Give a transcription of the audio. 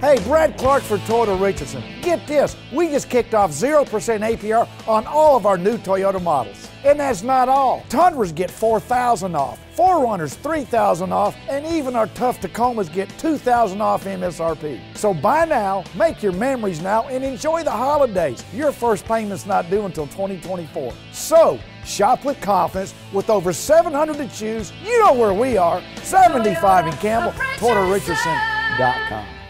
Hey, Brad Clark for Toyota Richardson. Get this, we just kicked off 0% APR on all of our new Toyota models. And that's not all. Tundras get $4,000 off, 4Runners $3,000 off, and even our tough Tacomas get $2,000 off MSRP. So buy now, make your memories now, and enjoy the holidays. Your first payment's not due until 2024. So, shop with confidence with over 700 to choose. You know where we are, 75 in Campbell, ToyotaRichardson.com.